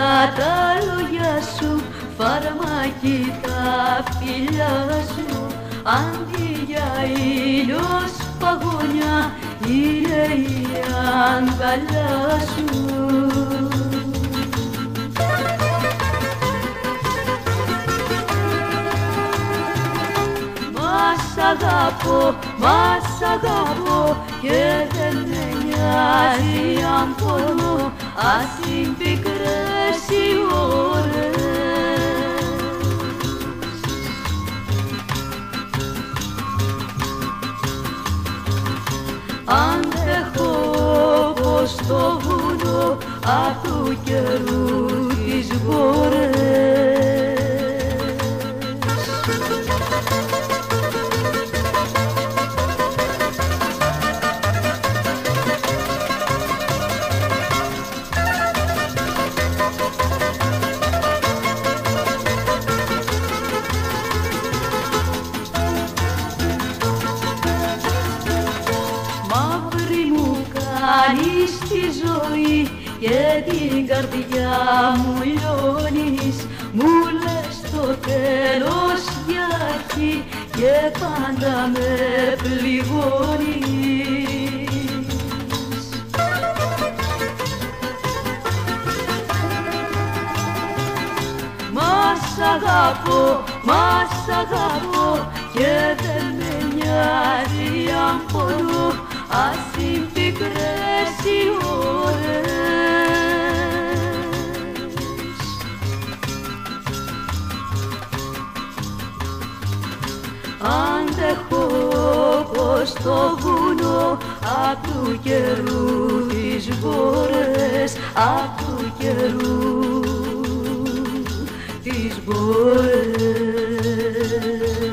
τα λόγια σου, φαρμάκι τα φιλιά σου, αντί για ήλιος παγωνιά είναι η αγκαλιά σου. Μας αγαπώ και δεν με νοιάζει αν πονώ, ας είναι πικρές οι ώρες. Αντέχω όπως το βουνό απ' του καιρού τις μπόρες. Κάνεις τη ζωή και την καρδιά μου λιώνεις, μου λες το τέλος για αρχή και πάντα με πληγώνεις. Μας αγαπώ και δεν με νοιάζει αν πονώ, ας είναι πικρές οι ώρες. Αντέχω όπως το βουνό απ' του καιρού τις μπόρες, απ' του καιρού τις μπόρες.